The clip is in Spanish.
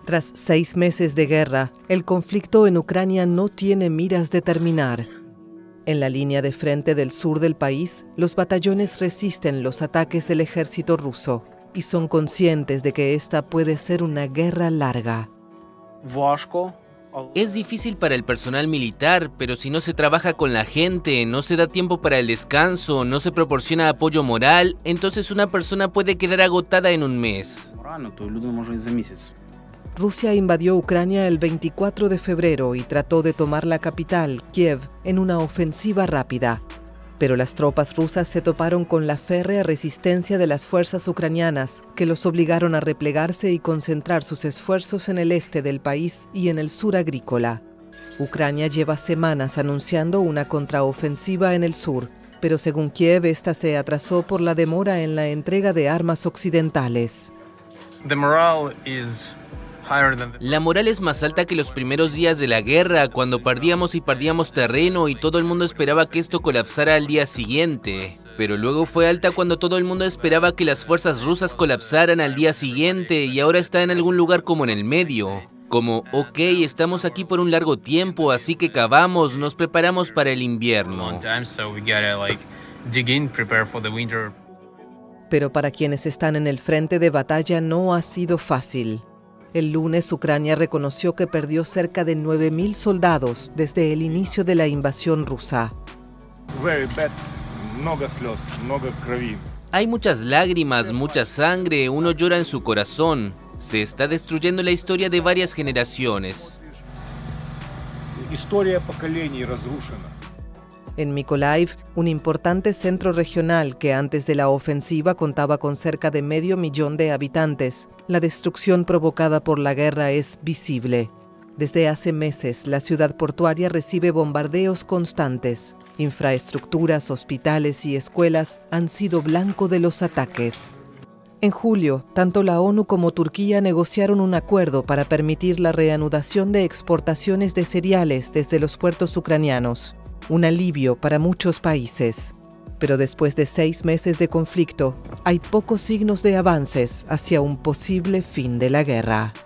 Tras 6 meses de guerra, el conflicto en Ucrania no tiene miras de terminar. En la línea de frente del sur del país, los batallones resisten los ataques del ejército ruso y son conscientes de que esta puede ser una guerra larga. Es difícil para el personal militar, pero si no se trabaja con la gente, no se da tiempo para el descanso, no se proporciona apoyo moral, entonces una persona puede quedar agotada en un mes. Rusia invadió Ucrania el 24 de febrero y trató de tomar la capital, Kiev, en una ofensiva rápida. Pero las tropas rusas se toparon con la férrea resistencia de las fuerzas ucranianas, que los obligaron a replegarse y concentrar sus esfuerzos en el este del país y en el sur agrícola. Ucrania lleva semanas anunciando una contraofensiva en el sur, pero según Kiev, esta se atrasó por la demora en la entrega de armas occidentales. La moral es más alta que los primeros días de la guerra, cuando perdíamos terreno y todo el mundo esperaba que esto colapsara al día siguiente. Pero luego fue alta cuando todo el mundo esperaba que las fuerzas rusas colapsaran al día siguiente y ahora está en algún lugar como en el medio. Como, ok, estamos aquí por un largo tiempo, así que cavamos, nos preparamos para el invierno. Pero para quienes están en el frente de batalla no ha sido fácil. El lunes, Ucrania reconoció que perdió cerca de 9.000 soldados desde el inicio de la invasión rusa. Hay muchas lágrimas, mucha sangre, uno llora en su corazón. Se está destruyendo la historia de varias generaciones. En Mykolaiv, un importante centro regional que antes de la ofensiva contaba con cerca de 500.000 de habitantes, la destrucción provocada por la guerra es visible. Desde hace meses, la ciudad portuaria recibe bombardeos constantes. Infraestructuras, hospitales y escuelas han sido blanco de los ataques. En julio, tanto la ONU como Turquía negociaron un acuerdo para permitir la reanudación de exportaciones de cereales desde los puertos ucranianos. Un alivio para muchos países. Pero después de 6 meses de conflicto, hay pocos signos de avances hacia un posible fin de la guerra.